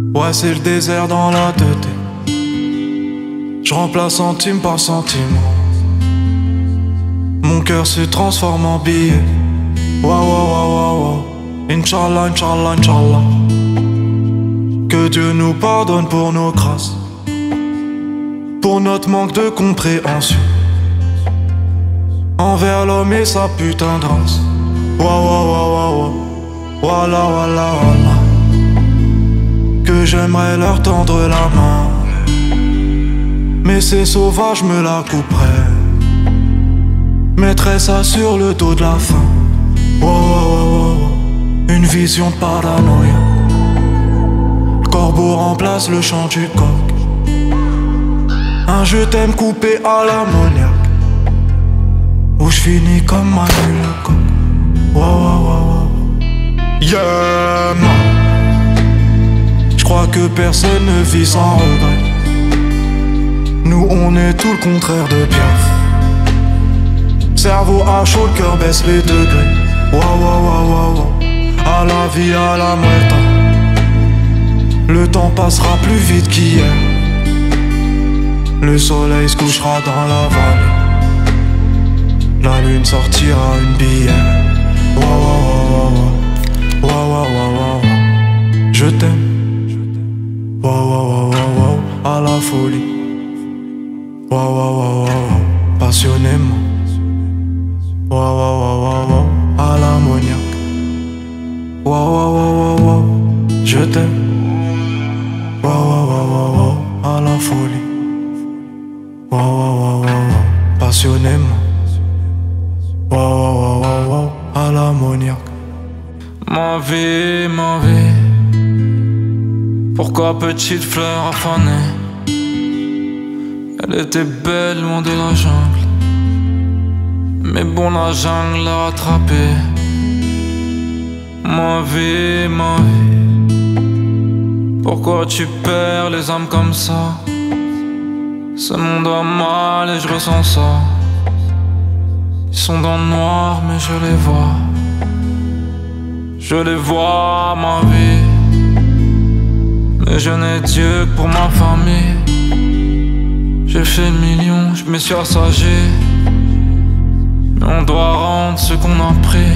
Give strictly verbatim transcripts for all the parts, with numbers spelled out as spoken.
Ouais, c'est le désert dans la tête. Je remplace centime par centime. Mon cœur se transforme en billet. Wow, wow, wow, wow, wow. Inch'Allah, Inch'Allah, Inch'Allah. Que Dieu nous pardonne pour nos grâces, pour notre manque de compréhension envers l'homme et sa putain de race. Wow, wow, wow, wow, wow. Voilà, voilà, voilà. Que j'aimerais leur tendre la main, mais ces sauvages me la couperaient, mettraient ça sur le dos de la faim. Wow, wow, wow, wow. Une vision de paranoïa. Le corbeau remplace le chant du coq. Un je t'aime coupé à l'ammoniaque, où je finis comme Manu le coq. Wow, wow, wow, wow. Yeah, man. J'crois que personne ne vit sans regret. Nous on est tout le contraire de Piaf. Cerveau à chaud, le cœur baisse les degrés. Wow, wow, wow, wow, wow. À la vie, à la muerta. Le temps passera plus vite qu'hier. Le soleil se couchera dans la vallée. La lune sortira une bière. Wow, wow, wow, wow. Wow, wow, wow, wow. Je t'aime. Wow, wow, wow, wow, wow. À la folie. Wow, wow, wow, wow, wow. Passionnément. Wow, wow, wow, wow, wow. À l'ammoniaque. Wow, wow, wow, wow, wow. Je t'aime. Wow, wow, wow, wow, wow. À la folie. Wow, wow, wow, wow, wow. Passionnément. Wow, wow, wow, wow, wow. À l'ammoniaque. Ma vie, ma vie. Pourquoi petite fleur affanée? Elle était belle loin de la jungle, mais bon la jungle l'a rattrapée. Ma vie, ma vie. Pourquoi tu perds les âmes comme ça? Ce monde va mal et je ressens ça. Ils sont dans le noir mais je les vois. Je les vois, ma vie. Mais je n'ai Dieu que pour ma famille. J'ai fait le million, je me suis assagé. Mais on doit rendre ce qu'on a pris.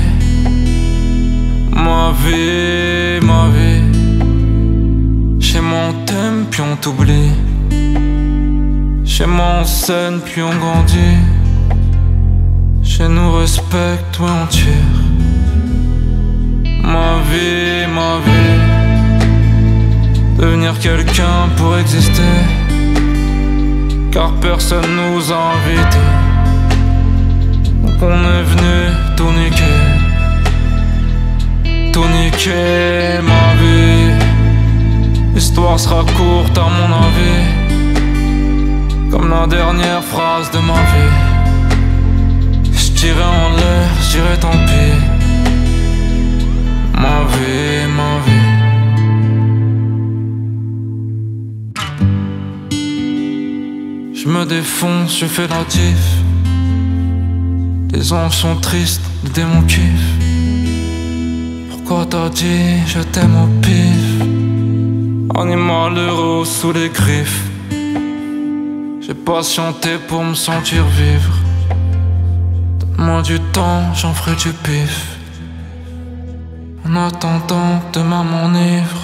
Ma vie, ma vie. Chez moi on t'aime puis on t'oublie. Chez moi on s'aime puis on grandit. Chez nous respecte, ouais on tire. Ma vie, ma vie. Devenir quelqu'un pour exister, car personne nous a invités. Donc on est venu tout niquer. Tout niquer, ma vie. L'histoire sera courte à mon avis, comme la dernière phrase de ma vie. J'tirais en l'air, j'dirais tant pis. Ma vie, ma vie. Je me défonce, je fais la diff. Les anges sont tristes, les démons kiffent. Pourquoi t'as dit je t'aime au pif? Animal heureux sous les griffes. J'ai patienté pour me sentir vivre. Donne-moi du temps, j'en ferai du pif. En attendant que demain m'enivre.